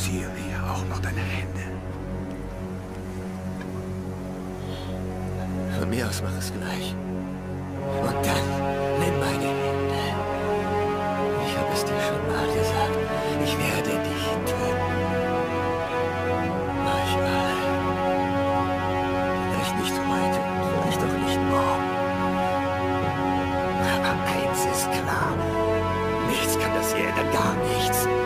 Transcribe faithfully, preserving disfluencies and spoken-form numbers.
fokussiere hier auch noch deine Hände. Von mir aus mach es gleich. Und dann nimm meine Hände. Ich habe es dir schon mal gesagt. Ich werde dich töten. Euch alle. Vielleicht nicht heute, vielleicht auch nicht morgen. Aber eins ist klar. Nichts kann das hier ändern, gar nichts.